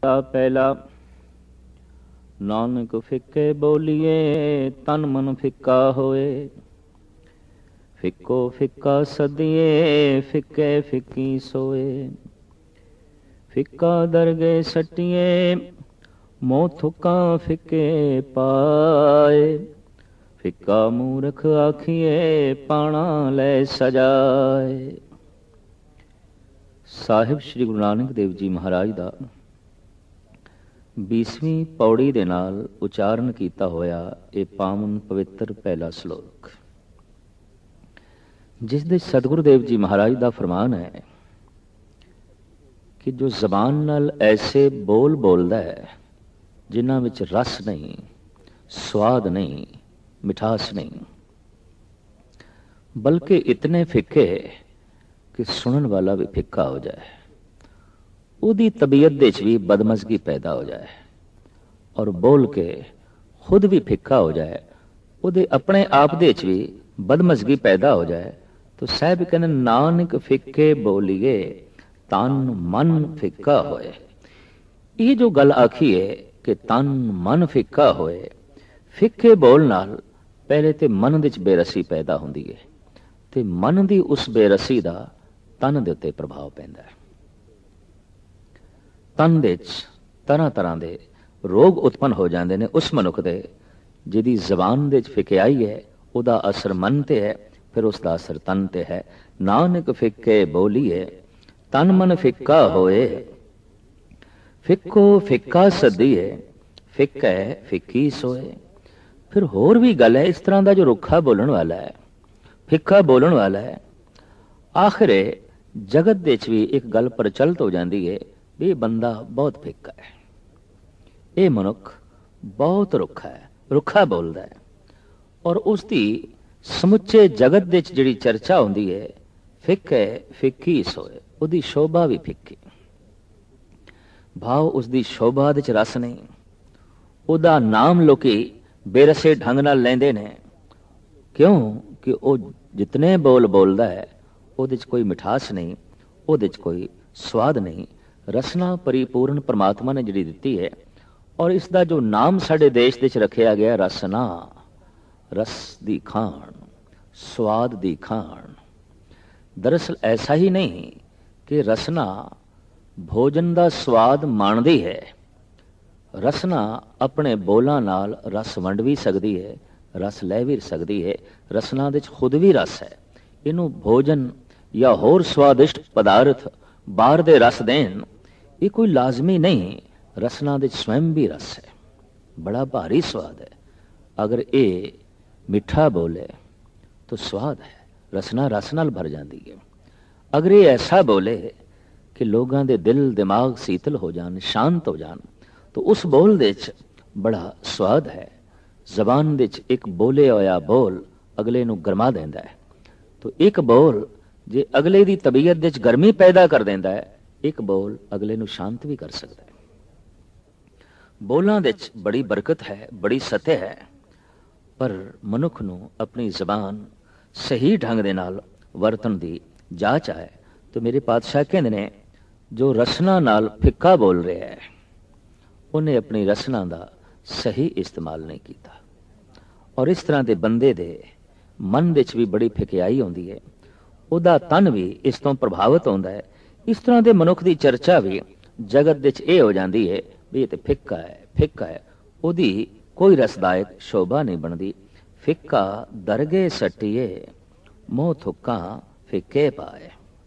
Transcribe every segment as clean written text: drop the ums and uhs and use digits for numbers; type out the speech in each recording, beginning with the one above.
पहला नानक फिक्के बोलिए तन मन फिक्का होए। फिक्को फिक्का सदिए फिक्के फिक्की सोए। फिक्का दरगे सटिए मोह थुका फिक्के पाए। फिक्का मूर्ख आखिए पाना ले सजाए। साहिब श्री गुरु नानक देव जी महाराज दा 20ਵੀਂ पौड़ी दे नाल उचारण कीता होया ये पावन पवित्र पहला श्लोक, जिस दे सतगुरु देव जी महाराज दा फरमान है कि जो जबान नाल ऐसे बोल बोलदा है जिन्हां विच रस नहीं, स्वाद नहीं, मिठास नहीं, बल्कि इतने फिक्के कि सुनन वाला भी फिक्का हो जाए, उदी तबीयत दे च भी बदमज़गी पैदा हो जाए और बोल के खुद भी फिक्का हो जाए, उदे अपने आप दे च भी बदमज़गी पैदा हो जाए, तो साहब कहने नानक फिक्के बोलिए तन मन फिक्का होए। ये जो गल आखी है कि तन मन फिक्का होए, फिक्के बोल नाल पहले तो मन दे च बेरसी पैदा होंदी है ते मन दी उस बेरसी दा तन दे उत्ते प्रभाव पैंदा है। तन दे तरह तरह के रोग उत्पन्न हो जाते हैं उस मनुख दे जिहदी जबान दे फिक्याई है, उदा असर मन ते है, फिर उसका असर तन ते है। नानक फिक्के बोलिए तन मन फिक्का होए। फिक्को फिक्का सदिए फिक्के फिक्की सोए। फिर होर भी गल है इस तरह का जो रुखा बोलन वाला है, फिक्का बोलन वाला है, आखिर जगत दे च भी एक गल प्रचलित हो जाती है, ये बंदा बहुत फिक्का है, ये मनुख बहुत रुखा है, रुखा बोलता है, और उसकी समुचे जगत दे जिहड़ी चर्चा होंदी है फिक्के फिक्की सोए। उसकी शोभा भी फिक्की, भाव उसकी शोभा दे च रस नहीं, उदा नाम लोकी बेरसे ढंग नाल लैंदे ने, क्यों कि वह जितने बोल बोलता है उहदे च कोई मिठास नहीं, उहदे च कोई स्वाद नहीं। रसना परिपूर्ण परमात्मा ने जिहड़ी दिती है, और इसका जो नाम साडे देश दे च रखिया गया रसना, रस दी खाण, स्वाद दी खाण। दरअसल ऐसा ही नहीं कि रसना भोजन का स्वाद माणदी है, रसना अपने बोलां नाल रस वंड भी सकती है, रस लै भी सकती है। रसना दे च खुद भी रस है, इनू भोजन या होर स्वादिष्ट पदार्थ बाहर दे रस देन ये कोई लाजमी नहीं। रसना दे स्वयं भी रस है, बड़ा भारी स्वाद है। अगर ये मिठा बोले तो स्वाद है, रसना रस नाल भर जाती है। अगर ये ऐसा बोले कि लोगों के दिल दिमाग शीतल हो जान, शांत हो जान, तो उस बोल दे च बड़ा स्वाद है। जबान दे च एक बोले होया बोल अगले नू गरमा देंदा है, तो एक बोल जे अगले दी तबीयत दे च गर्मी पैदा कर देंदा है, एक बोल अगले नू शांत भी कर सकता है। बोलां दे च बड़ी बरकत है, बड़ी सतह है, पर मनुख नू अपनी जबान सही ढंग दे नाल वरतन दी जाच आए। तो मेरे पातशाह कहंदे ने जो रसना नाल फिक्का बोल रहा है उन्हें अपनी रसना दा सही इस्तेमाल नहीं किया, और इस तरह के बंदे दे मन दे च भी बड़ी फिक्याई होंदी है, उदा तन भी इस तो प्रभावित होता है। इस तरह के मनुख की चर्चा भी जगत दे च ये हो जाती है भी ये तो फिक्का है, फिक्का है, उदी कोई रसदायक शोभा नहीं बनती। फिक्का दरगे सटिए मोह थुक्का फिक्के पाए।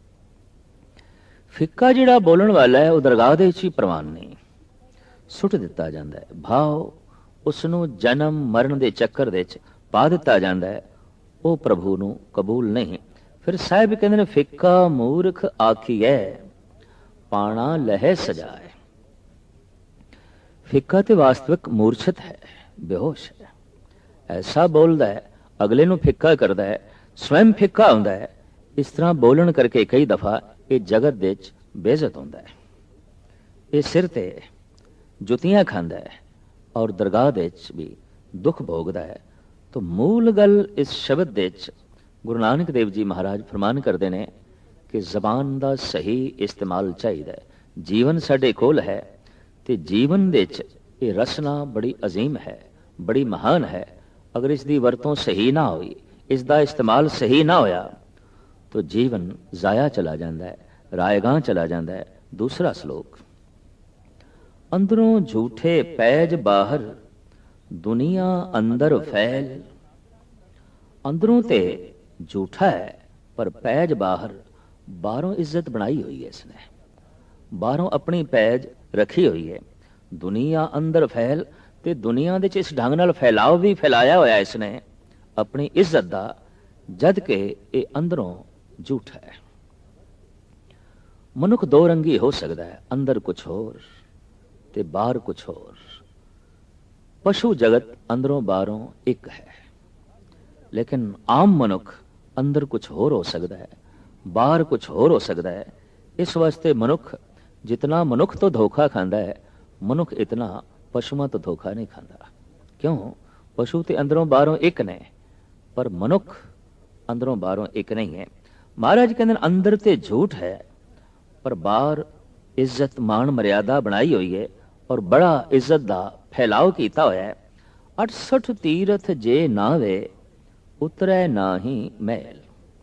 फिक्का जिहड़ा बोलन वाला है वह दरगाह दे च ही प्रवान नहीं, सुट दिता जाता है, भाव उसनू जन्म मरण के चक्कर दे च पा दिता जाता है, वह प्रभु नू कबूल नहीं। फिर साहिब कहते हैं फिक्का मूर्ख आखिए पाना लहे सजाए। फिक्का तो वास्तविक मूर्छित है, बेहोश है, ऐसा बोलता है अगले नू फिक्का करता है, स्वयं फिक्का होता है। इस तरह बोलन करके कई दफा ये जगत दे च बेइज्जत होता है, ये सिर ते जुतियां खांदा है और दरगाह दे च भी दुख भोगदा है। तो मूल गल इस शब्द दे च गुरु नानक देव जी महाराज फरमान करते हैं कि जबान का सही इस्तेमाल चाहिए। जीवन साडे कोल है ਤੇ ਜੀਵਨ ਦੇ ਵਿੱਚ ਇਹ ਰਸਨਾ ਬੜੀ ਅਜ਼ੀਮ ਹੈ, ਬੜੀ ਮਹਾਨ ਹੈ। ਅਗਰ ਇਸ ਦੀ ਵਰਤੋਂ ਸਹੀ ਨਾ ਹੋਈ, ਇਸ ਦਾ ਇਸਤੇਮਾਲ ਸਹੀ ਨਾ ਹੋਇਆ ਤਾਂ ਜੀਵਨ ਜ਼ਾਇਆ ਚਲਾ ਜਾਂਦਾ ਹੈ, ਰਾਏਗਾਂ ਚਲਾ ਜਾਂਦਾ ਹੈ। ਦੂਸਰਾ ਸ਼ਲੋਕ, ਅੰਦਰੋਂ ਝੂਠੇ ਪੈਜ ਬਾਹਰ ਦੁਨੀਆ ਅੰਦਰ ਫੈਲ। ਅੰਦਰੋਂ ਤੇ ਝੂਠਾ ਹੈ ਪਰ ਪੈਜ ਬਾਹਰ, ਬਾਹਰੋਂ ਇੱਜ਼ਤ ਬਣਾਈ ਹੋਈ ਹੈ ਇਸਨੇ, ਬਾਹਰੋਂ ਆਪਣੀ ਪੈਜ ਰੱਖੀ ਹੋਈ ਹੈ। ਦੁਨੀਆ ਅੰਦਰ ਫੈਲ, ਤੇ ਦੁਨੀਆ ਦੇ ਚ ਇਸ ਢੰਗ ਨਾਲ ਫੈਲਾਓ ਵੀ ਫੈਲਾਇਆ ਹੋਇਆ ਇਸਨੇ ਆਪਣੀ ਇੱਜ਼ਤ ਦਾ, ਜਦ ਕਿ ਇਹ ਅੰਦਰੋਂ ਝੂਠ ਹੈ। ਮਨੁੱਖ ਦੋ ਰੰਗੀ ਹੋ ਸਕਦਾ ਹੈ, ਅੰਦਰ ਕੁਛ ਹੋਰ ਤੇ ਬਾਹਰ ਕੁਛ ਹੋਰ। ਪਸ਼ੂ ਜਗਤ ਅੰਦਰੋਂ ਬਾਹਰੋਂ ਇੱਕ ਹੈ, ਲੇਕਿਨ ਆਮ ਮਨੁੱਖ ਅੰਦਰ ਕੁਛ ਹੋਰ ਹੋ ਸਕਦਾ ਹੈ, ਬਾਹਰ ਕੁਛ ਹੋਰ ਹੋ ਸਕਦਾ ਹੈ। ਇਸ ਵਾਸਤੇ ਮਨੁੱਖ ਜਿਤਨਾ ਮਨੁੱਖ ਤੋਂ ਧੋਖਾ ਖਾਂਦਾ ਹੈ, ਮਨੁੱਖ ਇਤਨਾ ਪਸ਼ੂਆਂ ਤੋਂ ਧੋਖਾ ਨਹੀਂ ਖਾਂਦਾ। ਕਿਉਂ? ਪਸ਼ੂ ਤੇ ਅੰਦਰੋਂ ਬਾਹਰੋਂ ਇੱਕ ਨੇ, ਪਰ ਮਨੁੱਖ ਅੰਦਰੋਂ ਬਾਹਰੋਂ ਇੱਕ ਨਹੀਂ ਹੈ। ਮਹਾਰਾਜ ਕਹਿੰਦੇ ਅੰਦਰ ਤੇ ਝੂਠ ਹੈ ਪਰ ਬਾਹਰ ਇੱਜ਼ਤ ਮਾਣ ਮਰਿਆਦਾ ਬਣਾਈ ਹੋਈ ਹੈ, ਔਰ ਬੜਾ ਇੱਜ਼ਤ ਦਾ ਫੈਲਾਓ ਕੀਤਾ ਹੋਇਆ ਹੈ। 68 ਤੀਰਥ ਜੇ ਨਾਵੇ ਉਤਰੈ ਨਾਹੀ ਮੈਲ।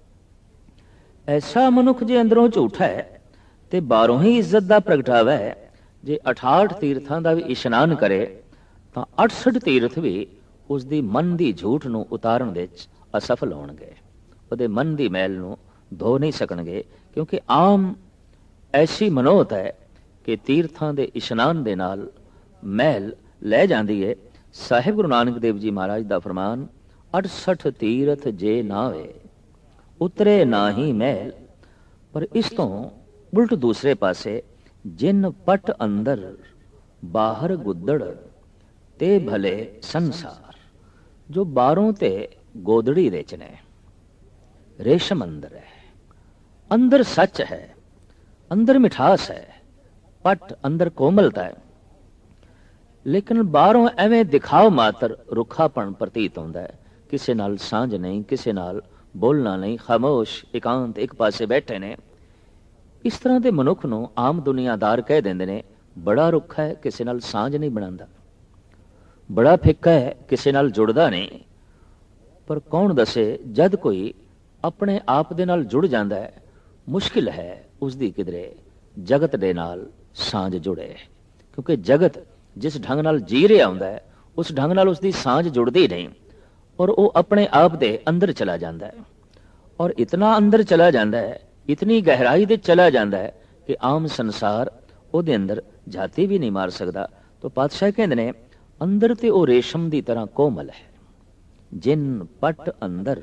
ਐਸਾ ਮਨੁੱਖ ਜੇ ਅੰਦਰੋਂ ਝੂਠਾ ਹੈ ਤੇ ਬਾਹਰੋਂ ਹੀ ਇੱਜ਼ਤ ਦਾ ਪ੍ਰਗਟਾਵਾ ਹੈ। ਜੇ 68 ਤੀਰਥਾਂ ਦਾ ਵੀ ਇਸ਼ਨਾਨ ਕਰੇ ਤਾਂ 68 ਤੀਰਥ ਵੀ ਉਸ ਦੀ ਮਨ ਦੀ ਝੂਠ ਨੂੰ ਉਤਾਰਨ ਵਿੱਚ ਅਸਫਲ ਹੋਣਗੇ, ਉਹਦੇ ਮਨ ਦੀ ਮੈਲ ਨੂੰ ਧੋ ਨਹੀਂ ਸਕਣਗੇ। ਕਿਉਂਕਿ ਆਮ ਐਸੀ ਮਨੋਤ ਹੈ ਕਿ ਤੀਰਥਾਂ ਦੇ ਇਸ਼ਨਾਨ ਦੇ ਨਾਲ ਮੈਲ ਲੈ ਜਾਂਦੀ ਹੈ। ਸਾਹਿਬ ਗੁਰੂ ਨਾਨਕ ਦੇਵ ਜੀ ਮਹਾਰਾਜ ਦਾ ਫਰਮਾਨ, 68 ਤੀਰਥ ਜੇ ਨਾਵੇ ਉਤਰੇ ਨਾਹੀ ਮੈਲ। ਪਰ ਇਸ ਤੋਂ ਉਲਟ ਦੂਸਰੇ ਪਾਸੇ, ਜਿਨ ਪਟ ਅੰਦਰ ਬਾਹਰ ਗੁੱਦੜ ਤੇ ਭਲੇ ਸੰਸਾਰ। ਜੋ ਬਾਹਰੋਂ ਤੇ ਗੋਦੜੀ ਦੇ ਚ ਨੇ, ਰੇਸ਼ਮ ਅੰਦਰ ਹੈ, ਅੰਦਰ ਸੱਚ ਹੈ, ਅੰਦਰ ਮਿਠਾਸ ਹੈ, ਪਟ ਅੰਦਰ ਕੋਮਲਤਾ ਹੈ, ਲੇਕਿਨ ਬਾਹਰੋਂ ਐਵੇਂ ਦਿਖਾਓ ਮਾਤਰ ਰੁੱਖਾਪਣ ਪ੍ਰਤੀਤ ਹੁੰਦਾ ਹੈ। ਕਿਸੇ ਨਾਲ ਸਾਂਝ ਨਹੀਂ, ਕਿਸੇ ਨਾਲ ਬੋਲਣਾ ਨਹੀਂ, ਖਾਮੋਸ਼ ਇਕਾਂਤ ਇੱਕ ਪਾਸੇ ਬੈਠੇ ਨੇ। ਇਸ ਤਰ੍ਹਾਂ ਦੇ ਮਨੁੱਖ ਨੂੰ ਆਮ ਦੁਨੀਆਦਾਰ ਕਹਿ ਦਿੰਦੇ ਨੇ, ਬੜਾ ਰੁੱਖਾ ਹੈ, ਕਿਸੇ ਨਾਲ ਸਾਂਝ ਨਹੀਂ ਬਣਾਉਂਦਾ, ਬੜਾ ਫਿੱਕਾ ਹੈ, ਕਿਸੇ ਨਾਲ ਜੁੜਦਾ ਨਹੀਂ। ਪਰ ਕੌਣ ਦੱਸੇ, ਜਦ ਕੋਈ ਆਪਣੇ ਆਪ ਦੇ ਨਾਲ ਜੁੜ ਜਾਂਦਾ ਹੈ, ਮੁਸ਼ਕਿਲ ਹੈ ਉਸ ਦੀ ਕਿਧਰੇ ਜਗਤ ਦੇ ਨਾਲ ਸਾਂਝ ਜੁੜੇ। ਕਿਉਂਕਿ ਜਗਤ ਜਿਸ ਢੰਗ ਨਾਲ ਜੀ ਰਿਹਾ ਹੁੰਦਾ ਹੈ, ਉਸ ਢੰਗ ਨਾਲ ਉਸ ਦੀ ਸਾਂਝ ਜੁੜਦੀ ਨਹੀਂ, ਔਰ ਉਹ ਆਪਣੇ ਆਪ ਦੇ ਅੰਦਰ ਚਲਾ ਜਾਂਦਾ ਹੈ। ਔਰ ਇਤਨਾ ਅੰਦਰ ਚਲਾ ਜਾਂਦਾ ਹੈ, ਇਤਨੀ ਗਹਿਰਾਈ ਦੇ ਚਲਾ ਜਾਂਦਾ ਹੈ ਕਿ ਆਮ ਸੰਸਾਰ ਉਹਦੇ ਅੰਦਰ ਝਾਤੀ ਵੀ ਨਹੀਂ ਮਾਰ ਸਕਦਾ। ਤਾਂ ਪਾਤਸ਼ਾਹ ਕਹਿੰਦੇ ਨੇ, ਅੰਦਰ ਤੇ ਉਹ ਰੇਸ਼ਮ ਦੀ ਤਰ੍ਹਾਂ ਕੋਮਲ ਹੈ, ਜਿਨ ਪਟ ਅੰਦਰ,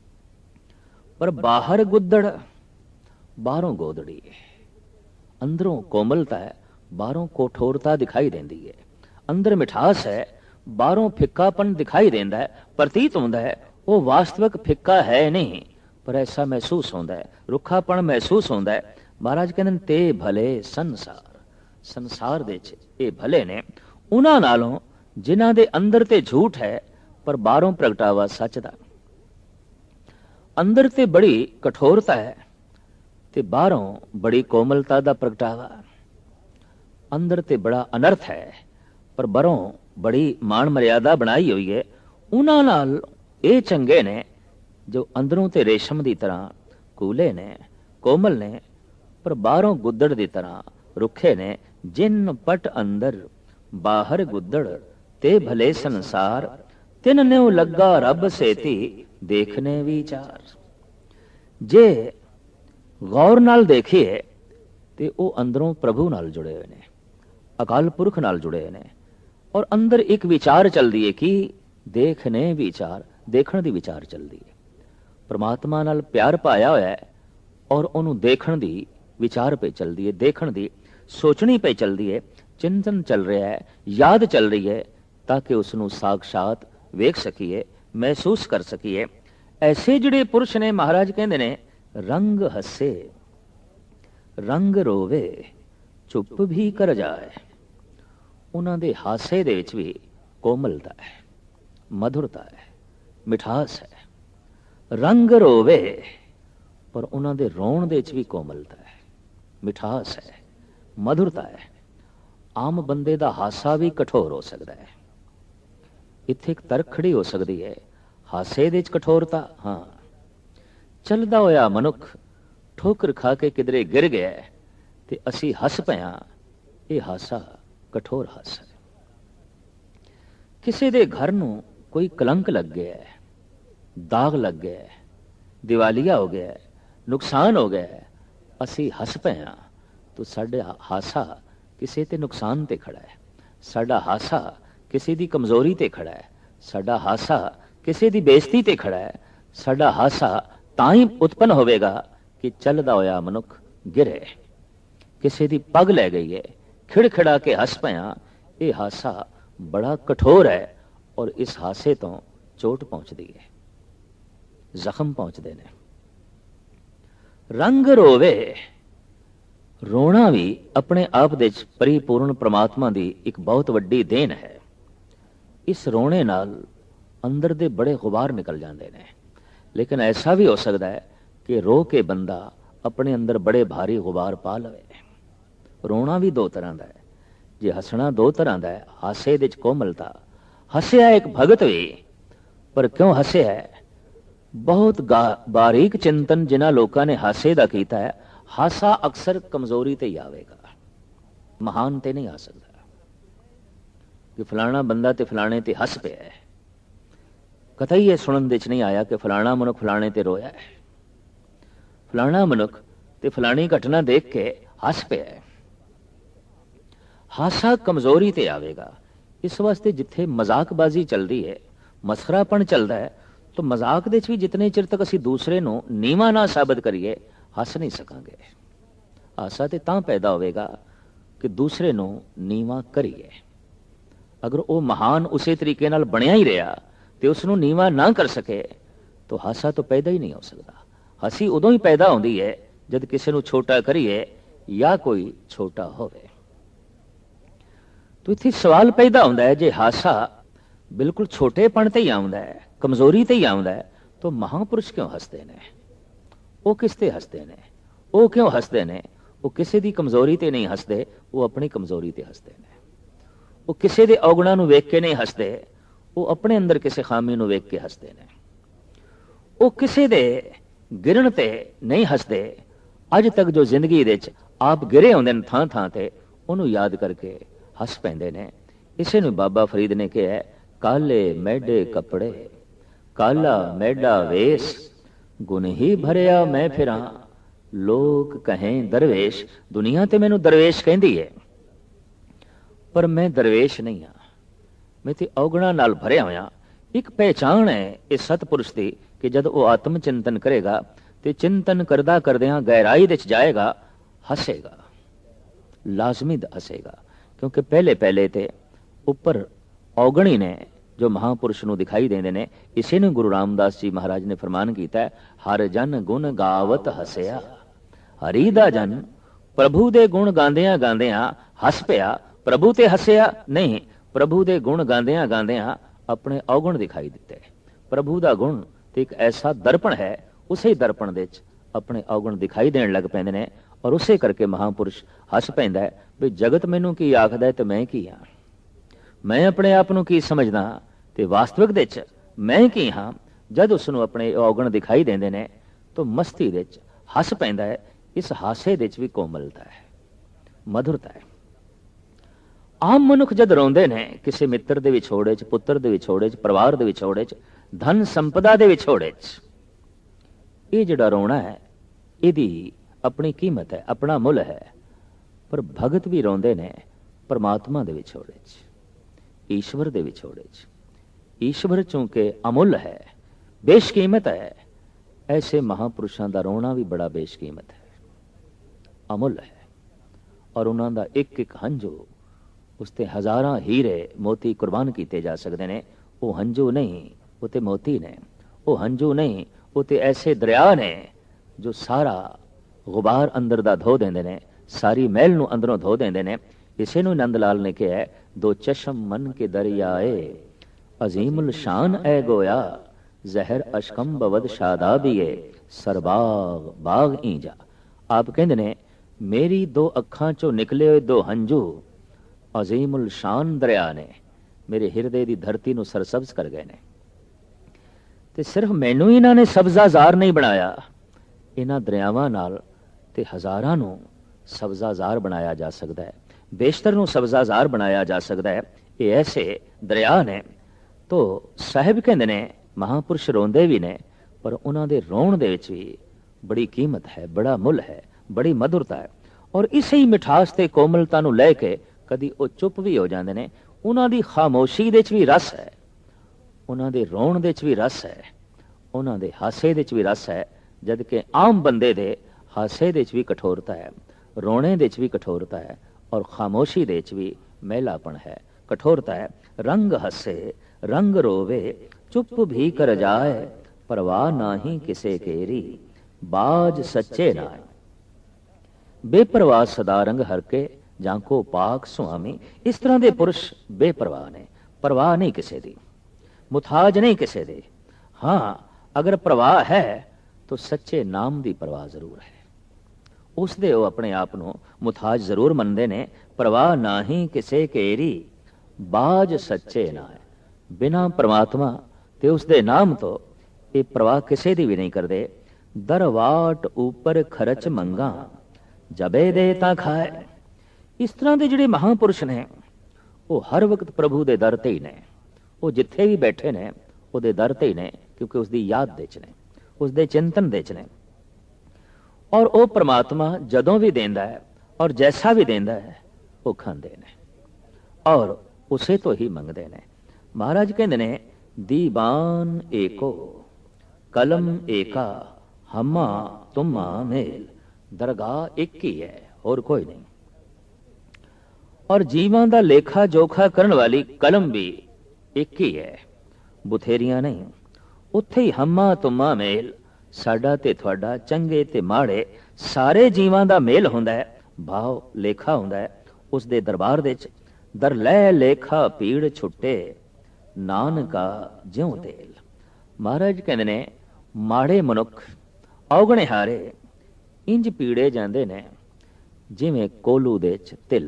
ਪਰ ਬਾਹਰ ਗੁੱਦੜ, ਬਾਹਰੋਂ ਗੋਦੜੀ ਹੈ। ਅੰਦਰੋਂ ਕੋਮਲਤਾ ਹੈ, ਬਾਹਰੋਂ ਕੋਠੋਰਤਾ ਦਿਖਾਈ ਦਿੰਦੀ ਹੈ। ਅੰਦਰ ਮਿਠਾਸ ਹੈ, ਬਾਹਰੋਂ ਫਿੱਕਾਪਨ ਦਿਖਾਈ ਦਿੰਦਾ ਹੈ। ਪ੍ਰਤੀਤ ਹੁੰਦਾ ਹੈ ਉਹ ਵਾਸਤਵਿਕ ਫਿੱਕਾ ਹੈ ਨਹੀਂ, ਪਰ ਐਸਾ ਮਹਿਸੂਸ ਹੁੰਦਾ ਹੈ, ਰੁੱਖਾਪਣ ਮਹਿਸੂਸ ਹੁੰਦਾ ਹੈ। ਮਹਾਰਾਜ ਕਹਿੰਦੇ ਤੇ ਭਲੇ ਸੰਸਾਰ, ਸੰਸਾਰ ਦੇ ਚ ਇਹ ਭਲੇ ਨੇ ਉਹਨਾਂ ਨਾਲੋਂ ਜਿਨ੍ਹਾਂ ਦੇ ਅੰਦਰ ਤੇ ਝੂਠ ਹੈ ਪਰ ਬਾਹਰੋਂ ਪ੍ਰਗਟਾਵਾ ਸੱਚ ਦਾ। ਅੰਦਰ ਤੇ ਬੜੀ ਕਠੋਰਤਾ ਹੈ ਤੇ ਬਾਹਰੋਂ ਬੜੀ ਕੋਮਲਤਾ ਦਾ ਪ੍ਰਗਟਾਵਾ। ਅੰਦਰ ਤੇ ਬੜਾ ਅਨਰਥ ਹੈ ਪਰ ਬਾਹਰੋਂ ਬੜੀ ਮਾਣ ਮਰਿਆਦਾ ਬਣਾਈ ਹੋਈ ਹੈ। ਉਹਨਾਂ ਨਾਲ ਇਹ ਚੰਗੇ ਨੇ ਜੋ ਅੰਦਰੋਂ ਤੇ ਰੇਸ਼ਮ ਦੀ ਤਰ੍ਹਾਂ ਕੂਲੇ ਨੇ, ਕੋਮਲ ਨੇ, ਪਰ ਬਾਹਰੋਂ ਗੁੱਦੜ ਦੀ ਤਰ੍ਹਾਂ ਰੁੱਖੇ ਨੇ। ਜਿਨ ਪਟ ਅੰਦਰ ਬਾਹਰ ਗੁੱਦੜ ਤੇ ਭਲੇ ਸੰਸਾਰ, ਤਿਨ ਨਿਉ ਲੱਗਾ ਰੱਬ ਸੇਤੀ ਦੇਖਨੇ ਵਿਚਾਰ। ਜੇ ਗੌਰ ਨਾਲ ਦੇਖੀਏ ਤੇ ਉਹ ਅੰਦਰੋਂ ਪ੍ਰਭੂ ਨਾਲ ਜੁੜੇ ਹੋਏ ਨੇ, ਅਕਾਲ ਪੁਰਖ ਨਾਲ ਜੁੜੇ ਨੇ, ਔਰ ਅੰਦਰ ਇੱਕ ਵਿਚਾਰ ਚੱਲਦੀ ਹੈ ਕਿ ਦੇਖਨੇ ਵਿਚਾਰ, ਦੇਖਣ ਦੀ ਵਿਚਾਰ ਚੱਲਦੀ ਹੈ। ਪਰਮਾਤਮਾ ਨਾਲ ਪਿਆਰ ਪਾਇਆ ਹੋਇਆ ਹੈ ਔਰ ਉਹਨੂੰ ਦੇਖਣ ਦੀ ਵਿਚਾਰ ਪਈ ਚੱਲਦੀ ਹੈ, ਦੇਖਣ ਦੀ ਸੋਚਣੀ ਪਈ ਚੱਲਦੀ ਹੈ, ਚਿੰਤਨ ਚੱਲ ਰਿਹਾ ਹੈ, ਯਾਦ ਚੱਲ ਰਹੀ ਹੈ, ਤਾਂ ਕਿ ਉਸ ਨੂੰ ਸਾਖਸ਼ਾਤ ਵੇਖ ਸਕੀਏ, ਮਹਿਸੂਸ ਕਰ ਸਕੀਏ। ਐਸੇ ਜਿਹੜੇ ਪੁਰਸ਼ ਨੇ, ਮਹਾਰਾਜ ਕਹਿੰਦੇ ਨੇ, ਰੰਗ ਹੱਸੇ ਰੰਗ ਰੋਵੇ ਚੁੱਪ ਵੀ ਕਰ ਜਾਏ। ਉਹਨਾਂ ਦੇ ਹਾਸੇ ਦੇ ਵਿੱਚ ਵੀ ਕੋਮਲਤਾ ਹੈ, ਮਧੁਰਤਾ ਹੈ, ਮਿਠਾਸ ਹੈ। ਰੰਗ ਰੋਵੇ, ਪਰ ਉਹਨਾਂ ਦੇ ਰੋਣ ਦੇ ਵਿੱਚ ਵੀ ਕੋਮਲਤਾ ਹੈ, ਮਿਠਾਸ ਹੈ, ਮਧੁਰਤਾ ਹੈ। ਆਮ ਬੰਦੇ ਦਾ ਹਾਸਾ ਵੀ ਕਠੋਰ ਹੋ ਸਕਦਾ ਹੈ। ਇੱਥੇ ਇੱਕ ਤਰਕ ਖੜੀ ਹੋ ਸਕਦੀ ਹੈ, ਹਾਸੇ ਦੇ ਵਿੱਚ ਕਠੋਰਤਾ। ਹਾਂ, ਚੱਲਦਾ ਹੋਇਆ ਮਨੁੱਖ ਠੋਕਰ ਖਾ ਕੇ ਕਿਧਰੇ ਗਿਰ ਗਿਆ ਤੇ ਅਸੀਂ ਹੱਸ ਪਿਆ, ਇਹ ਹਾਸਾ ਕਠੋਰ ਹਾਸਾ ਹੈ। ਕਿਸੇ ਦੇ ਘਰ ਨੂੰ ਕੋਈ ਕਲੰਕ ਲੱਗ ਗਿਆ ਹੈ, ਦਾਗ ਲੱਗ ਗਿਆ ਹੈ, ਦਿਵਾਲੀਆ ਹੋ ਗਿਆ, ਨੁਕਸਾਨ ਹੋ ਗਿਆ, ਅਸੀਂ ਹੱਸ ਪਿਆ ਤਾਂ ਸਾਡਾ ਹਾਸਾ ਕਿਸੇ ਤੇ ਨੁਕਸਾਨ ਤੇ ਖੜਾ ਹੈ, ਸਾਡਾ ਹਾਸਾ ਕਿਸੇ ਦੀ ਕਮਜ਼ੋਰੀ ਤੇ ਖੜਾ ਹੈ, ਸਾਡਾ ਹਾਸਾ ਕਿਸੇ ਦੀ ਬੇਇੱਜ਼ਤੀ ਤੇ ਖੜਾ ਹੈ। ਸਾਡਾ ਹਾਸਾ ਤਾਂ ਹੀ ਉਤਪੰਨ ਹੋਵੇਗਾ ਕਿ ਚੱਲਦਾ ਹੋਇਆ ਮਨੁੱਖ ਗਿਰੇ, ਕਿਸੇ ਦੀ ਪੱਗ ਲੈ ਗਈ ਹੈ, ਖਿੜਖਿੜਾ ਕੇ ਹੱਸ ਪਿਆ, ਇਹ ਹਾਸਾ ਬੜਾ ਕਠੋਰ ਹੈ ਔਰ ਇਸ ਹਾਸੇ ਤੋਂ ਚੋਟ ਪਹੁੰਚਦੀ ਹੈ, ਜ਼ਖਮ ਪਹੁੰਚਦੇ ਨੇ। ਰੰਗ ਰੋਵੇ, ਰੋਣਾ ਵੀ ਆਪਣੇ ਆਪ ਦੇ ਵਿੱਚ ਪਰਿਪੂਰਨ ਪ੍ਰਮਾਤਮਾ ਦੀ ਇੱਕ ਬਹੁਤ ਵੱਡੀ ਦੇਣ ਹੈ। ਇਸ ਰੋਣੇ ਨਾਲ ਅੰਦਰ ਦੇ ਬੜੇ ਗੁਬਾਰ ਨਿਕਲ ਜਾਂਦੇ ਨੇ, ਲੇਕਿਨ ਐਸਾ ਵੀ ਹੋ ਸਕਦਾ ਹੈ ਕਿ ਰੋ ਕੇ ਬੰਦਾ ਆਪਣੇ ਅੰਦਰ ਬੜੇ ਭਾਰੀ ਗੁਬਾਰ ਪਾ ਲਵੇ। ਰੋਣਾ ਵੀ ਦੋ ਤਰ੍ਹਾਂ ਦਾ ਹੈ, ਜੇ ਹੱਸਣਾ ਦੋ ਤਰ੍ਹਾਂ ਦਾ ਹੈ। ਹਾਸੇ ਦੇ ਵਿੱਚ ਕੋਮਲਤਾ, ਹੱਸਿਆ ਇੱਕ ਭਗਤ ਵੀ, ਪਰ ਕਿਉਂ ਹੱਸਿਆ? ਬਹੁਤ ਬਾਰੀਕ ਚਿੰਤਨ ਜਿਨ੍ਹਾਂ ਲੋਕਾਂ ਨੇ ਹਾਸੇ ਦਾ ਕੀਤਾ ਹੈ, ਹਾਸਾ ਅਕਸਰ ਕਮਜ਼ੋਰੀ ਤੇ ਹੀ ਆਵੇਗਾ, ਮਹਾਨ ਤੇ ਨਹੀਂ ਆ ਸਕਦਾ। ਕਿ ਫਲਾਣਾ ਬੰਦਾ ਤੇ ਫਲਾਣੇ ਤੇ ਹੱਸ ਪਿਆ ਹੈ, ਕਤਈ ਇਹ ਸੁਣਨ ਦੇ ਚ ਨਹੀਂ ਆਇਆ ਕਿ ਫਲਾਣਾ ਮਨੁੱਖ ਫਲਾਣੇ ਤੇ ਰੋਇਆ ਹੈ, ਫਲਾਣਾ ਮਨੁੱਖ ਤੇ ਫਲਾਣੀ ਘਟਨਾ ਦੇਖ ਕੇ ਹੱਸ ਪਿਆ ਹੈ। ਹਾਸਾ ਕਮਜ਼ੋਰੀ ਤੇ ਆਵੇਗਾ। ਇਸ ਵਾਸਤੇ ਜਿੱਥੇ ਮਜ਼ਾਕਬਾਜ਼ੀ ਚੱਲਦੀ ਹੈ, ਮਸਖਰਾਪਣ ਚੱਲਦਾ ਹੈ, ਤਾਂ ਮਜ਼ਾਕ ਦੇ ਚ ਵੀ ਜਿਤਨੇ ਚਿਰ ਤੱਕ ਅਸੀਂ ਦੂਸਰੇ ਨੂੰ ਨੀਵਾਂ ਨਾ ਸਾਬਤ ਕਰੀਏ, ਹੱਸ ਨਹੀਂ ਸਕਾਂਗੇ। ਹਾਸਾ ਤੇ ਤਾਂ ਪੈਦਾ ਹੋਵੇਗਾ ਕਿ ਦੂਸਰੇ ਨੂੰ ਨੀਵਾਂ ਕਰੀਏ। ਅਗਰ ਉਹ ਮਹਾਨ ਉਸੇ ਤਰੀਕੇ ਨਾਲ ਬਣਿਆ ਹੀ ਰਿਹਾ ਤੇ ਉਸ ਨੂੰ ਨੀਵਾਂ ਨਾ ਕਰ ਸਕੇ, ਤਾਂ ਹਾਸਾ ਤਾਂ ਪੈਦਾ ਹੀ ਨਹੀਂ ਹੋ ਸਕਦਾ। ਹੱਸੀ ਉਦੋਂ ਹੀ ਪੈਦਾ ਹੁੰਦੀ ਹੈ ਜਦ ਕਿਸੇ ਨੂੰ ਛੋਟਾ ਕਰੀਏ ਜਾਂ ਕੋਈ ਛੋਟਾ ਹੋਵੇ। तो इत्थे सवाल पैदा होंदा है, जे हासा बिल्कुल छोटेपण ते ही आउंदा है, कमजोरी ते ही आउंदा है, तो महापुरुष क्यों हसदे ने? वो किस ते हसदे ने? वो क्यों हसदे ने? वो किसी दी कमजोरी ते नहीं हसदे, वो अपनी कमजोरी ते हसदे ने। वो किसी दे औगुणां नूं वेख के नहीं हसदे, वो अपने अंदर किसी खामी नूं वेख के हसदे ने। वो किसी दे गिरन ते नहीं हसदे, अज तक जो जिंदगी दे विच आप गिरे होंदे ने थां थां ते, उहनूं याद करके हस पैंदे ने। इसे नूं बाबा फरीद ने कहा, काले मैडे कपड़े काला मैडा वेश, गुण ही भरिया मैं फिरां लोग कहें दरवेश। दुनिया ते मैनूं दरवेश कहंदी है, पर मैं दरवेश नहीं हाँ, मैं ते औगणा नाल भरिया होया। एक पहचान है इस सतपुरुष की कि जब वो आत्म चिंतन करेगा तो चिंतन करदा करदियां गहराई दे च जाएगा, हसेगा, लाजमी हसेगा। क्योंकि पहले पहले ते उपर औगणी ने जो महापुरुष नूं दिखाई देंदे ने। इसे नूं गुरु रामदास जी महाराज ने फरमान कीता है, हर जन गुण गावत हसया। हरि दा जन प्रभु दे गुण गांदियां गांदियां हस पिया, प्रभु ते हसया नहीं, प्रभु दे गुण गांदियां गांदियां अपने औगुण दिखाई दिते। प्रभु दा गुण ते एक ऐसा दर्पण है, उसे दर्पण दे विच अपने औगुण दिखाई देण लग पैंदे ने। और उसे करके महापुरुष हस पैंदा है भी जगत मैनू की आखदा है तो मैं की हाँ, मैं अपने आप नूं की समझदा ते वास्तविक दे विच मैं की हाँ। जद उसनूं अपने औगण दिखाई देंदे ने तो मस्ती दे विच हस पैंदा है। इस हासे दे विच भी कोमलता है, मधुरता है। आम मनुख जद रोंदे ने किसी मित्र दे विछोड़े च, पुत्र दे विछोड़े च, परिवार दे विछोड़े च, धन संपदा दे विछोड़े च, ये जिहड़ा रोना है इहदी अपनी कीमत है, अपना मुल है। पर भगत भी रोंदे ने परमात्मा दे विछोड़े च, ईश्वर दे विछोड़े च। ईश्वर चूंकि अमुल है, बेशकीमत है, ऐसे महापुरुषों का रोना भी बड़ा बेशकीमत है, अमुल है। और उन्हों का एक एक हंझू उसते हजारां हीरे मोती कुर्बान किए जा सकते हैं। वो हंझू नहीं, वो ते मोती ने। वो हंझू नहीं, वो ते ऐसे दरिया ने जो सारा गुबार अंदर दा धो देंदे ने, सारी महल नूं अंदरों धो देंदे ने। इसे नूं नंद लाल ने कहा है, दो चशम मन के दरियाए अजीमुल शान ए गोया, जहर अशकंब वद शादाबिए सरबाग बाग ईजा। आप कहंदे ने मेरी दो अखां चों निकले हुए दो हंझू ਅਜ਼ੀਮੁਲ ਸ਼ਾਨ ਦਰਿਆ ਨੇ ਮੇਰੇ ਹਿਰਦੇ ਦੀ ਧਰਤੀ ਨੂੰ ਸਰਸਬਜ਼ ਕਰ ਗਏ ਨੇ। ਤੇ ਸਿਰਫ ਮੈਨੂੰ ਹੀ ਇਹਨਾਂ ਨੇ ਸਬਜ਼ਾਜ਼ਾਰ ਨਹੀਂ ਬਣਾਇਆ, ਇਹਨਾਂ ਦਰਿਆਵਾਂ ਨਾਲ ਤੇ ਹਜ਼ਾਰਾਂ ਨੂੰ ਸਬਜ਼ਾਜ਼ਾਰ ਬਣਾਇਆ ਜਾ ਸਕਦਾ ਹੈ, ਬੇਸ਼ਤਰ ਨੂੰ ਸਬਜ਼ਾਜ਼ਾਰ ਬਣਾਇਆ ਜਾ ਸਕਦਾ ਹੈ। ਇਹ ਐਸੇ ਦਰਿਆ ਨੇ। ਤੋ ਸਾਹਿਬ ਕਹਿੰਦੇ ਨੇ ਮਹਾਂਪੁਰਸ਼ ਰੋਂਦੇ ਵੀ ਨੇ, ਪਰ ਉਹਨਾਂ ਦੇ ਰੋਣ ਦੇ ਵਿੱਚ ਵੀ ਬੜੀ ਕੀਮਤ ਹੈ, ਬੜਾ ਮੁੱਲ ਹੈ, ਬੜੀ ਮਧੁਰਤਾ ਹੈ। ਔਰ ਇਸੇ ਹੀ ਮਿਠਾਸ ਤੇ ਕੋਮਲਤਾ ਨੂੰ ਲੈ ਕੇ ਕਦੀ ਉਹ ਚੁੱਪ ਵੀ ਹੋ ਜਾਂਦੇ ਨੇ। ਉਹਨਾਂ ਦੀ ਖਾਮੋਸ਼ੀ ਦੇ ਵਿੱਚ ਵੀ ਰਸ ਹੈ, ਉਹਨਾਂ ਦੇ ਰੋਣ ਦੇ ਵਿੱਚ ਵੀ ਰਸ ਹੈ, ਉਹਨਾਂ ਦੇ ਹਾਸੇ ਦੇ ਵਿੱਚ ਵੀ ਰਸ ਹੈ। ਜਦ ਕਿ ਆਮ ਬੰਦੇ ਦੇ ਹਾਸੇ ਦੇ ਵਿੱਚ ਵੀ ਕਠੋਰਤਾ ਹੈ, ਰੋਣੇ ਦੇ ਵਿੱਚ ਵੀ ਕਠੋਰਤਾ ਹੈ, ਔਰ ਖਾਮੋਸ਼ੀ ਦੇ ਵਿੱਚ ਵੀ ਮਹਿਲਾਪਣ ਹੈ, ਕਠੋਰਤਾ ਹੈ। ਰੰਗ ਹੱਸੇ ਰੰਗ ਰੋਵੇ ਚੁੱਪ ਵੀ ਕਰ ਜਾਏ, ਪਰਵਾਹ ਨਾਹੀਂ ਕਿਸੇ ਕੇਰੀ ਬਾਜ ਸੱਚੇ ਨਾਏ। ਬੇਪਰਵਾਹ ਸਦਾ ਰੰਗ ਹਰਕੇ ਜਾਂਕੋ ਪਾਕ ਸੁਆਮੀ। ਇਸ ਤਰ੍ਹਾਂ ਦੇ ਪੁਰਸ਼ ਬੇਪਰਵਾਹ ਨੇ, ਪਰਵਾਹ ਨਹੀਂ ਕਿਸੇ ਦੀ, ਮੁਤਾਜ ਨਹੀਂ ਕਿਸੇ ਦੇ। ਹਾਂ, ਅਗਰ ਪਰਵਾਹ ਹੈ ਤਾਂ ਸੱਚੇ ਨਾਮ ਦੀ ਪਰਵਾਹ ਜ਼ਰੂਰ ਹੈ। ਉਸ ਦੇ ਉਹ ਆਪਣੇ ਆਪ ਨੂੰ ਮੁਤਾਜ ਜ਼ਰੂਰ ਮੰਨਦੇ ਨੇ। ਪਰਵਾਹ ਨਾਹੀਂ ਕਿਸੇ ਕੇਰੀ ਬਾਜ ਸੱਚੇ ਨਾਏ। ਬਿਨਾਂ ਪਰਮਾਤਮਾ ਤੇ ਉਸ ਦੇ ਨਾਮ ਤੋਂ ਇਹ ਪਰਵਾਹ ਕਿਸੇ ਦੀ ਵੀ ਨਹੀਂ ਕਰਦੇ। ਦਰਵਾਟ ਉੱਪਰ ਖਰਚ ਮੰਗਾ ਜਬੇ ਦੇ ਤਾਂ ਖਾਏ। ਇਸ ਤਰ੍ਹਾਂ ਦੇ ਜਿਹੜੇ ਮਹਾਂਪੁਰਸ਼ ਨੇ ਉਹ ਹਰ ਵਕਤ ਪ੍ਰਭੂ ਦੇ ਦਰ ਤੇ ਹੀ ਨੇ। ਉਹ ਜਿੱਥੇ ਵੀ ਬੈਠੇ ਨੇ ਉਹਦੇ ਦਰ ਤੇ ਹੀ ਨੇ, ਕਿਉਂਕਿ ਉਸ ਦੀ ਯਾਦ ਦੇ ਚ ਨੇ, ਉਸ ਦੇ ਚਿੰਤਨ ਦੇ ਚ ਨੇ। ਔਰ ਉਹ ਪ੍ਰਮਾਤਮਾ ਜਦੋਂ ਵੀ ਦਿੰਦਾ ਹੈ ਔਰ ਜੈਸਾ ਵੀ ਦਿੰਦਾ ਹੈ ਉਹ ਖਾਂਦੇ ਨੇ ਔਰ ਉਸੇ ਤੋਂ ਹੀ ਮੰਗਦੇ ਨੇ। ਮਹਾਰਾਜ ਕਹਿੰਦੇ ਨੇ ਦੀਵਾਨ ਏਕੋ ਕਲਮ ਏਕਾ ਹਮਾ ਤੁਮਾ ਮੇਲ। ਦਰਗਾਹ ਇੱਕ ਹੀ ਹੈ, ਹੋਰ ਕੋਈ ਨਹੀਂ। ਔਰ ਜੀਵਾਂ ਦਾ ਲੇਖਾ ਜੋਖਾ ਕਰਨ ਵਾਲੀ ਕਲਮ ਵੀ ਇੱਕ ਹੀ ਹੈ, ਬਥੇਰੀਆਂ ਨਹੀਂ। ਉੱਥੇ ਹੀ ਹਮਾ ਤੁਮਾ ਮੇਲ, ਸਾਡਾ ਤੇ ਤੁਹਾਡਾ, ਚੰਗੇ ਤੇ ਮਾੜੇ ਸਾਰੇ ਜੀਵਾਂ ਦਾ ਮੇਲ ਹੁੰਦਾ ਹੈ, ਭਾਵ ਲੇਖਾ ਹੁੰਦਾ ਹੈ ਉਸ ਦੇ ਦਰਬਾਰ ਦੇ ਵਿੱਚ। ਦਰ ਲੈ ਲੇਖਾ ਪੀੜ ਛੁੱਟੇ ਨਾਨਕਾ ਜਿਉ ਤੇਲ। ਮਹਾਰਾਜ ਕਹਿੰਦੇ ਨੇ ਮਾੜੇ ਮਨੁੱਖ, ਔਗਣੇ ਹਾਰੇ ਇੰਜ ਪੀੜੇ ਜਾਂਦੇ ਨੇ ਜਿਵੇਂ ਕੋਲੂ ਦੇ ਵਿੱਚ ਤਿਲ।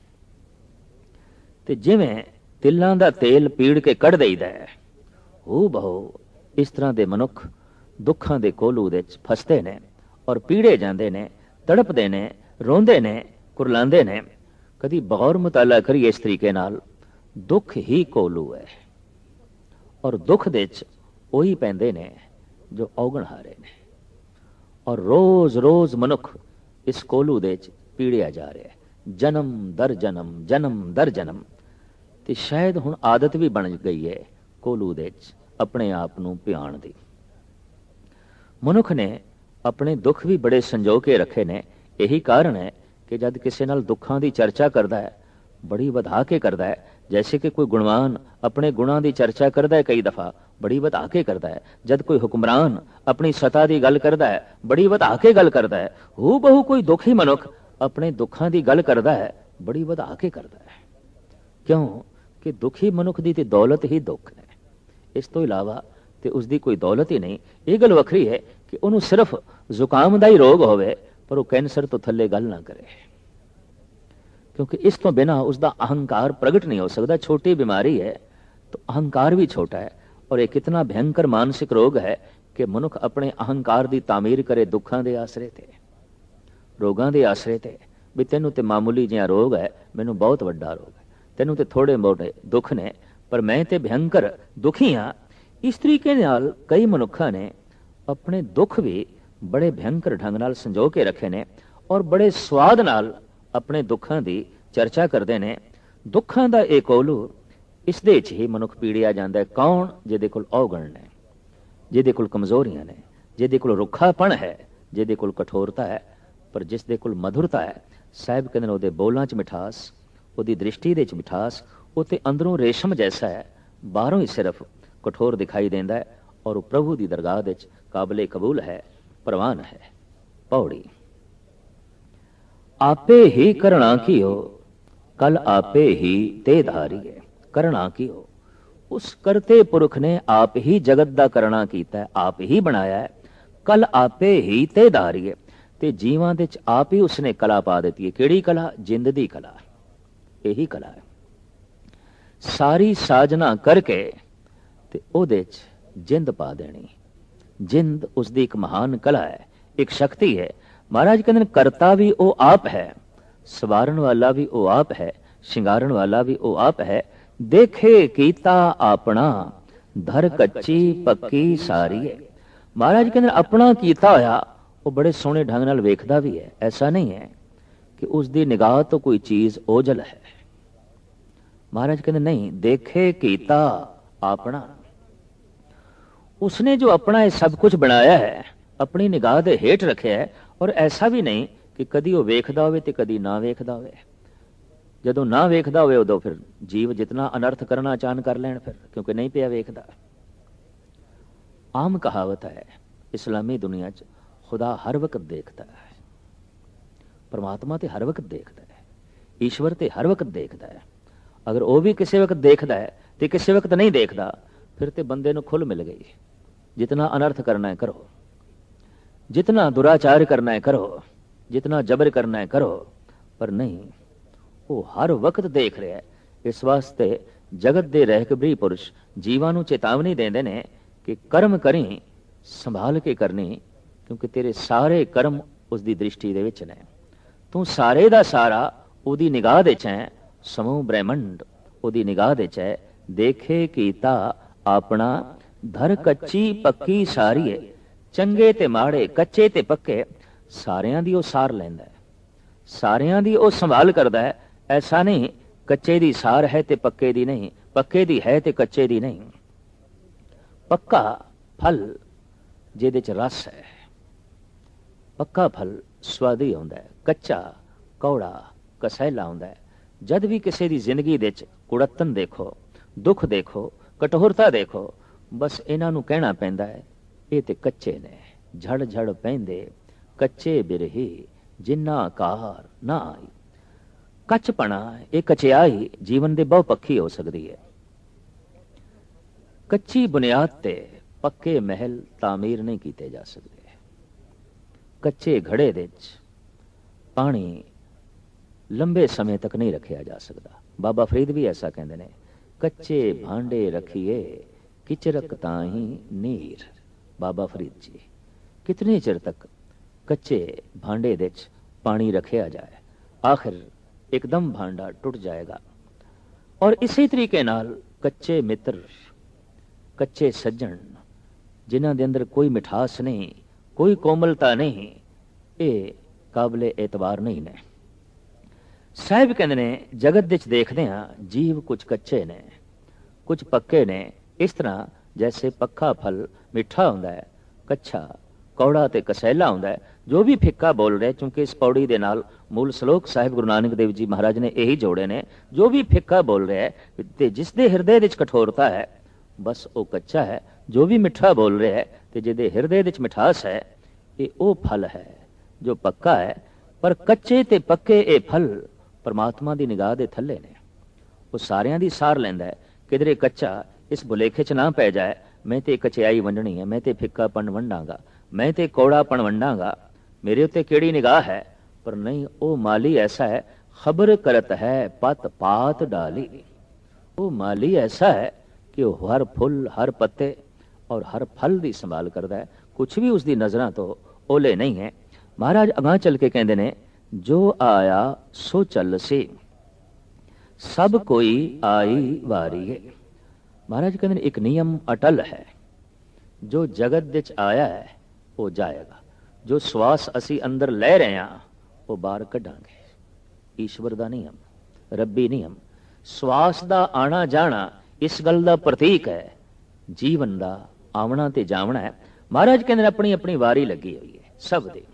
ਤੇ ਜਿਵੇਂ ਤਿਲਾਂ ਦਾ ਤੇਲ ਪੀੜ ਕੇ ਕੱਢ ਦੇਈਦਾ ਹੈ, ਹੂ ਬਹੁ ਇਸ ਤਰ੍ਹਾਂ ਦੇ ਮਨੁੱਖ ਦੁੱਖਾਂ ਦੇ ਕੋਲੂ ਦੇ ਵਿੱਚ ਫਸਦੇ ਨੇ ਔਰ ਪੀੜੇ ਜਾਂਦੇ ਨੇ, ਤੜਪਦੇ ਨੇ, ਰੋਂਦੇ ਨੇ, ਕੁਰਲਾਉਂਦੇ ਨੇ। ਕਦੀ ਗੌਰ ਮੁਤਾਲਾ ਕਰੀਏ ਇਸ ਤਰੀਕੇ ਨਾਲ, ਦੁੱਖ ਹੀ ਕੋਲੂ ਹੈ ਔਰ ਦੁੱਖ ਦੇ ਵਿੱਚ ਉਹੀ ਪੈਂਦੇ ਨੇ ਜੋ ਔਗਣ ਹਾਰੇ ਨੇ। ਔਰ ਰੋਜ਼ ਰੋਜ਼ ਮਨੁੱਖ ਇਸ ਕੋਲੂ ਦੇ ਵਿੱਚ ਪੀੜਿਆ ਜਾ ਰਿਹਾ ਹੈ, ਜਨਮ ਦਰ ਜਨਮ, ਜਨਮ ਦਰ ਜਨਮ। ਤੇ ਸ਼ਾਇਦ ਹੁਣ ਆਦਤ ਵੀ ਬਣ ਗਈ ਹੈ ਕੋਲੂ ਦੇ ਵਿੱਚ ਆਪਣੇ ਆਪ ਨੂੰ ਭਿਆਣ ਦੀ। ਮਨੁੱਖ ਨੇ ਆਪਣੇ ਦੁੱਖ ਵੀ ਬੜੇ ਸੰਜੋ ਕੇ ਰੱਖੇ ਨੇ। ਇਹੀ ਕਾਰਨ ਹੈ ਕਿ ਜਦ ਕਿਸੇ ਨਾਲ ਦੁੱਖਾਂ ਦੀ ਚਰਚਾ ਕਰਦਾ ਹੈ, ਬੜੀ ਵਧਾ ਕੇ ਕਰਦਾ ਹੈ। ਜੈਸੇ ਕਿ ਕੋਈ ਗੁਣਵਾਨ ਆਪਣੇ ਗੁਣਾਂ ਦੀ ਚਰਚਾ ਕਰਦਾ ਹੈ, ਕਈ ਦਫਾ ਬੜੀ ਵਧਾ ਕੇ ਕਰਦਾ ਹੈ। ਜਦ ਕੋਈ ਹੁਕਮਰਾਨ ਆਪਣੀ ਸਤਾ ਦੀ ਗੱਲ ਕਰਦਾ ਹੈ, ਬੜੀ ਵਧਾ ਕੇ ਗੱਲ ਕਰਦਾ ਹੈ। ਹੂ ਬਹੁ ਕੋਈ ਦੁਖੀ ਮਨੁੱਖ ਆਪਣੇ ਦੁੱਖਾਂ ਦੀ ਗੱਲ ਕਰਦਾ ਹੈ, ਬੜੀ ਵਧਾ ਕੇ ਕਰਦਾ ਹੈ। ਕਿਉਂ ਕਿ ਦੁਖੀ ਮਨੁੱਖ ਦੀ ਤੇ ਦੌਲਤ ਹੀ ਦੁੱਖ ਹੈ, ਇਸ ਤੋਂ ਇਲਾਵਾ ਤੇ ਉਸ ਦੀ ਕੋਈ ਦੌਲਤ ਹੀ ਨਹੀਂ। ਇਹ ਗੱਲ ਵੱਖਰੀ ਹੈ ਕਿ ਉਹਨੂੰ ਸਿਰਫ ਜ਼ੁਕਾਮ ਦਾ ਹੀ ਰੋਗ ਹੋਵੇ ਪਰ ਉਹ ਕੈਂਸਰ ਤੋਂ ਥੱਲੇ ਗੱਲ ਨਾ ਕਰੇ, ਕਿਉਂਕਿ ਇਸ ਤੋਂ ਬਿਨਾਂ ਉਸ ਦਾ ਅਹੰਕਾਰ ਪ੍ਰਗਟ ਨਹੀਂ ਹੋ ਸਕਦਾ। ਛੋਟੀ ਬਿਮਾਰੀ ਹੈ ਤਾਂ ਅਹੰਕਾਰ ਵੀ ਛੋਟਾ ਹੈ। ਔਰ ਇਹ ਕਿਤਨਾ ਭयंकर ਮਾਨਸਿਕ ਰੋਗ ਹੈ ਕਿ ਮਨੁੱਖ ਆਪਣੇ ਅਹੰਕਾਰ ਦੀ ਤਾਮੀਰ ਕਰੇ ਦੁੱਖਾਂ ਦੇ ਆਸਰੇ ਤੇ, ਰੋਗਾਂ ਦੇ ਆਸਰੇ ਤੇ। ਵੀ ਤੈਨੂੰ ਤੇ ਮਾਮੂਲੀ ਜਿਹਾ ਰੋਗ ਹੈ, ਮੈਨੂੰ ਬਹੁਤ ਵੱਡਾ ਰੋਗ ਹੈ, ਤੈਨੂੰ ਤੇ ਥੋੜੇ ਮੋਟੇ ਦੁੱਖ ਨੇ, ਪਰ ਮੈਂ ਤੇ ਭयंकर ਦੁਖੀ ਹਾਂ। ਇਸ ਤਰੀਕੇ ਨਾਲ ਕਈ ਮਨੁੱਖਾਂ ਨੇ ਆਪਣੇ ਦੁੱਖ ਵੀ ਬੜੇ ਭयंकर ਢੰਗ ਨਾਲ ਸੰਜੋ ਕੇ ਰੱਖੇ ਨੇ ਔਰ ਬੜੇ ਸਵਾਦ ਨਾਲ ਆਪਣੇ ਦੁੱਖਾਂ ਦੀ ਚਰਚਾ ਕਰਦੇ ਨੇ। ਦੁੱਖਾਂ ਦਾ ਇਹ ਕੋਲੂ, ਇਸ ਦੇ ਵਿੱਚ ਹੀ ਮਨੁੱਖ ਪੀੜਿਆ ਜਾਂਦਾ ਹੈ। ਕੌਣ? ਜਿਹਦੇ ਕੋਲ ਔਗਣ ਨੇ, ਜਿਹਦੇ ਕੋਲ ਕਮਜ਼ੋਰੀਆਂ ਨੇ, ਜਿਹਦੇ ਕੋਲ ਰੁੱਖਾਪਣ ਹੈ, ਜਿਹਦੇ ਕੋਲ ਕਠੋਰਤਾ ਹੈ, ਪਰ ਜਿਸ ਦੇ ਕੋਲ ਮਧੁਰਤਾ ਹੈ। ਸਾਹਿਬ ਕਹਿੰਦੇ ਨੇ ਉਹਦੇ ਬੋਲਾਂ 'ਚ ਮਿਠਾਸ, ਉਹਦੀ ਦ੍ਰਿਸ਼ਟੀ ਦੇ ਵਿੱਚ ਮਿਠਾਸ, ਉਹ ਤੇ ਅੰਦਰੋਂ ਰੇਸ਼ਮ ਜੈਸਾ ਹੈ, ਬਾਹਰੋਂ ਹੀ ਸਿਰਫ ਕਠੋਰ ਦਿਖਾਈ ਦਿੰਦਾ ਹੈ ਔਰ ਉਹ ਪ੍ਰਭੂ ਦੀ ਦਰਗਾਹ ਦੇ ਵਿੱਚ ਕਾਬਲੇ ਕਬੂਲ ਹੈ, ਪ੍ਰਵਾਨ ਹੈ। ਪੌੜੀ। ਆਪੇ ਹੀ ਕਰਣਾ ਕੀਓ ਕਲ ਆਪੇ ਹੀ ਤੇ ਧਾਰੀਏ। ਕਰਣਾ ਕੀਓ, ਉਸ ਕਰਤੇ ਪੁਰਖ ਨੇ ਆਪ ਹੀ ਜਗਤ ਦਾ ਕਰਣਾ ਕੀਤਾ, ਆਪ ਹੀ ਬਣਾਇਆ ਹੈ। ਕਲ ਆਪੇ ਹੀ ਤੇ ਧਾਰੀਏ, ਤੇ ਜੀਵਾਂ ਦੇ ਚ ਆਪ ਹੀ ਉਸਨੇ ਕਲਾ ਪਾ ਦਿੱਤੀ ਹੈ। ਕਿਹੜੀ ਕਲਾ? ਜਿੰਦ ਦੀ ਕਲਾ। यही कला है। सारी साजना करके ते ओदे च जिंद पा देनी। जिंद उसकी एक महान कला है, एक शक्ति है। महाराज कहते करता भी वो आप है, सवारण वाला भी वो आप है, शिंगारण वाला भी वो आप है। देखे कीता अपना धर कच्ची पक्की सारी है। महाराज कहते अपना कीता होया वो बड़े सोहने ढंग नाल वेखदा भी है। ऐसा नहीं है कि उसकी निगाह तो कोई चीज ओझल है। महाराज कहते नहीं, देखे कीता अपना, उसने जो अपना ये सब कुछ बनाया है अपनी निगाह दे हेठ रखा है। और ऐसा भी नहीं कि कदी वो वेखदा होवे ते कदी ना वेखदा होवे। जदों ना वेखदा होवे उदों फिर जीव जितना अनर्थ करना चाहन कर लैन फिर, क्योंकि नहीं पिया वेखदा। आम कहावत है इस्लामी दुनिया च, खुदा हर वक्त देखता है। परमात्मा ते हर वक्त देखता है, ईश्वर ते हर वक्त देखता है। अगर वो भी किसी वक्त देखता है तो किसी वक्त नहीं देखता, फिर ते बंदे नूं खुल मिल गई। जितना अनर्थ करना है करो, जितना दुराचार करना है करो, जितना जबर करना है करो, पर नहीं, वो हर वक्त देख रहा है। इस वास्ते जगत दे रहकबरी पुरुष जीवां नूं चेतावनी देंदे ने कि कर्म करी संभाल के करनी, क्योंकि तेरे सारे कर्म उसकी दृष्टि दे विच ने। तू सारे दा सारा उदी निगाह दे च है, समूह ब्रह्मंड उदी निगाह दे च है। देखे कीता अपना धर कच्ची पक्की सारी है। चंगे ते माड़े, कच्चे ते पक्के, सारियां दी ओ सार लैंदा है, सारियां दी ओ संभाल करदा है। ऐसा नहीं कच्चे दी सार है ते पक्के दी नहीं, पक्के दी है ते कच्चे दी नहीं। पक्का फल जिहदे च रस है, पक्का फल स्वादी होंदा है, कच्चा कौड़ा कसैला होंदा है। जद भी किसी दी जिंदगी दे च कुड़तन देखो, दुख देखो, कठोरता देखो, बस इन्हां नूं कहना पैंदा है ये ते कच्चे ने। झड़ झड़ पैंदे कच्चे बिरही जिन्ना कार ना आई। कचपना ये कचियाई जीवन दे बहुपक्षी हो सकती है। कच्ची बुनियाद ते पक्के महल तामीर नहीं कीते जा सकते। कच्चे घड़े दे पानी लंबे समय तक नहीं रखा जा सकता। बाबा फरीद भी ऐसा कहते हैं, कच्चे भांडे रखिए किचरक ताही नीर। बाबा फरीद जी, कितने चिर तक कच्चे भांडे दे पानी रखा जाए, आखिर एकदम भांडा टूट जाएगा। और इसी तरीके नाल कच्चे मित्र, कच्चे सज्जन, जिन्हां दे अंदर कोई मिठास नहीं, कोई कोमलता नहीं, ये काबिले एतबार नहीं ने। साहिब कहते ने जगत विच देखदे हां जीव कुछ कच्चे ने कुछ पक्के ने। इस तरह जैसे पक्का फल मिठा होंदा है, कच्चा कौड़ा ते कसैला होंदा है। जो भी फिक्का बोल रहे, क्योंकि इस पौड़ी दे नाल मूल श्लोक साहिब गुरु नानक देव जी महाराज ने यही जोड़े ने। जो भी फिक्का बोल रहा है ते जिसदे हिरदे विच कठोरता है बस वो कच्चा है। जो भी मिठा बोल रहा है ते जिहदे हिरदे विच मिठास है, ये वो फल है जो पक्का है। पर कच्चे ते पक्के ये फल परमात्मा दी निगाह दे थल्ले ने। वो सारियां दी सार लैंदा है। किधरे कच्चा इस भुलेखे च ना पै जाए, मैं ते कचियाई वंडनी है, मैं ते फिक्कापन वंडांगा, मैं ते कौड़ापन वंडांगा, मेरे उत्ते केड़ी निगाह है। पर नहीं, ओ माली ऐसा है, खबर करत है पत पात डाली। वो माली ऐसा है कि वो हर फुल, हर पत्ते और हर फल की संभाल करता है। कुछ भी उसकी नजरां तो ओले नहीं है। महाराज अगां चल के कहते ने, जो आया सो चल से सब कोई आई वारी है। महाराज कहते एक नियम अटल है, जो जगत विच आया है वो जाएगा। जो श्वास असी अंदर ले रहे हैं वो बाहर कढ़ांगे। ईश्वर का नियम, रब्बी नियम। श्वास का आना जाना इस गल का प्रतीक है, जीवन का आवना ते जावना है। महाराज कहते अपनी अपनी वारी लगी हुई है सब दी।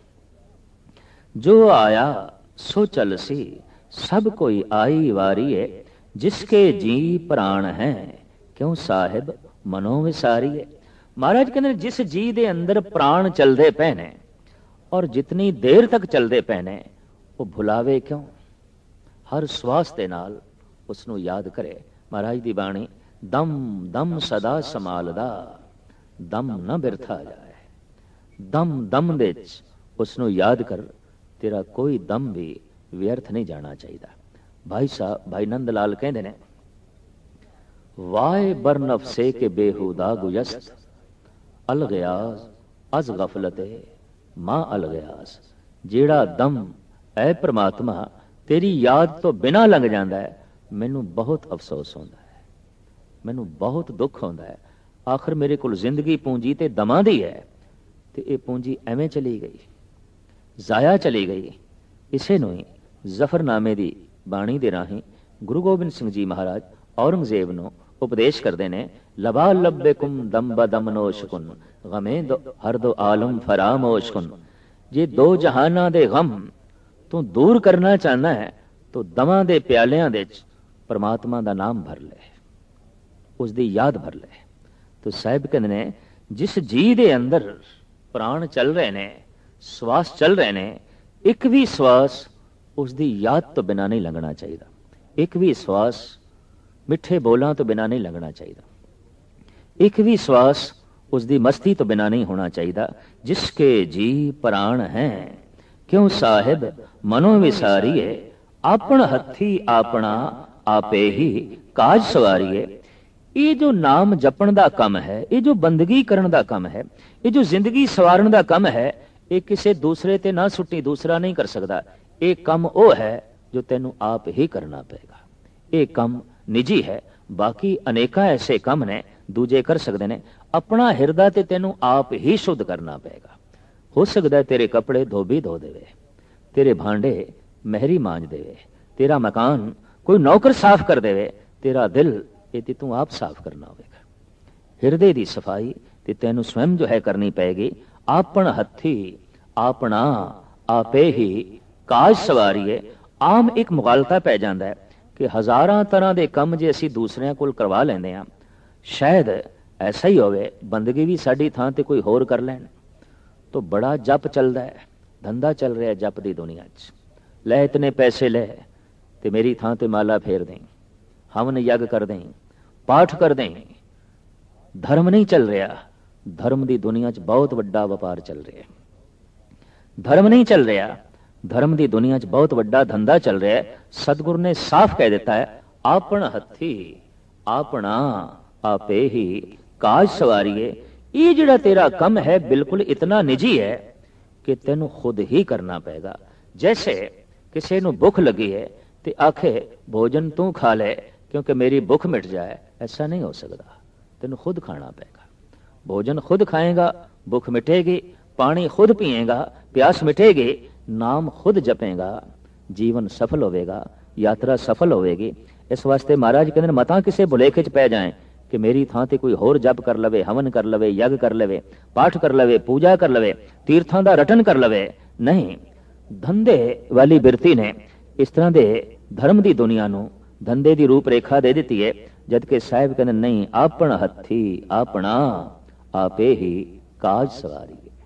जो आया सो चल सी सब कोई आई वारी है। जिसके जी प्राण हैं क्यों साहिब मनो विसारी है। महाराज कहते जिस जी दे अंदर प्राण चलते पे ने और जितनी देर तक चलते पे ने, वो भुलावे क्यों। हर श्वास दे नाल उसनू याद करे। महाराज दी बाणी, दम दम सदा संभालदा दम न बिरथा जाए। दम दम दे उसनू याद कर, तेरा कोई दम भी व्यर्थ नहीं जाना चाहिए। भाई साहब भाई नंद लाल कहते ने, वाए बरनफ से के बेहुदा गुजस्त अलगयास अज गफलते मां अलगयास। जेड़ा दम ऐ परमात्मा तेरी याद तो बिना लंघ जाता है, मैनू बहुत अफसोस होता है, मैनू बहुत दुख होता है। आखिर मेरे को जिंदगी पूंजी ते दमां दी है, ते ये पूंजी एवें चली गई, जाया चली गई। इसे नूं ही जफरनामे दी बाणी दे राही गुरु गोबिंद सिंह जी महाराज औरंगजेब नूं उपदेश करते ने, लबा लब्बे कुम दम बदम नोशकुन गमे दो हर दो आलम फरामोश कुन। जे दो जहाना दे गम तू दूर करना चाहना है तो दमां दे प्यालियां दे परमात्मा दा नाम भर ले, उसकी याद भर ले। तो साहिब कहते ने, जिस जी दे अंदर प्राण चल रहे ने, श्वास चल रहे ने, एक भी श्वास उसकी याद तो बिना नहीं लंघना चाहिए, एक भी श्वास मिठे बोलों तो बिना नहीं लंघना चाहिए, एक भी श्वास उसकी मस्ती तो बिना नहीं होना चाहिए। जिसके जी प्राण हैं क्यों साहिब मनो विसारिए, आपन हथी अपना आपे ही काज सवारिए। ये जो नाम जपण दा कम है, ये जो बंदगी करन दा कम है, ये जो जिंदगी सवारन दा कम है, ये किसी दूसरे ते ना सुट्टी दूसरा नहीं कर सकता। ये कम वो है जो तेनू आप ही करना पेगा। ये कम निजी है, बाकी अनेका ऐसे कम ने दूजे कर सकते ने। अपना हिरदा ते तेनू आप ही शुद्ध करना पेगा। हो सकता है तेरे कपड़े धोबी धो देवे, तेरे भांडे महरी मांज देवे, तेरा मकान कोई नौकर साफ कर देवे, तेरा दिल ये तू आप साफ करना होगा। हिरदे दी सफाई ते तेनू स्वयं जो है करनी पेगी। आपन हथी अपना आपे ही काज सवारीए। आम एक मुगालता पै जाता है कि हज़ारां तरह के काम जे असी दूसरिਆਂ कोल करवा लेंदे आ, शायद ऐसा ही होवे बंदगी भी साडी थां ते कोई होर कर लैन। तो बड़ा जप चलदा है, धंधा चल रहा है जप दी दुनिया च। लै इतने पैसे ले ते मेरी थां ते माला फेर दें, हवन यज्ञ कर दें, पाठ कर दें। धर्म नहीं चल रहा। धर्म की दुनिया च बहुत वड्डा व्यापार चल रहा है। धर्म नहीं चल रहा, धर्म की दुनिया च बहुत वड्डा धंधा चल रहा है। सतगुरु ने साफ कह देता है, आपन हथी अपना आपे ही काज सवारिए। ये जिहड़ा तेरा कम है बिल्कुल इतना निजी है कि तेनू खुद ही करना पेगा। जैसे किसी नू भुख लगी है ते आखे भोजन तू खा ले क्योंकि मेरी भुख मिट जाए, ऐसा नहीं हो सकता। तेनू खुद खाना पेगा। भोजन खुद खाएगा, भुख मिटेगी। पानी खुद पिएगा, प्यास मिटेगी। नाम खुद जपेगा, जीवन सफल होवेगा, यात्रा सफल होवेगी। इस वास्ते महाराज कहते मता किसी भुलेखे च पै जाए कि मेरी थां ते कोई होर जप कर लवे, हवन कर लवे, यज्ञ कर लवे, पाठ कर लवे, पूजा कर लवे, तीर्थां दा रटन कर लवे। नहीं, धंधे वाली बिरती ने इस तरह दे धर्म की दुनिया नू धंधे की रूप रेखा दे दी है। जबकि साहिब कहते नहीं, आपन हथी अपना आपे ही काज सवारी।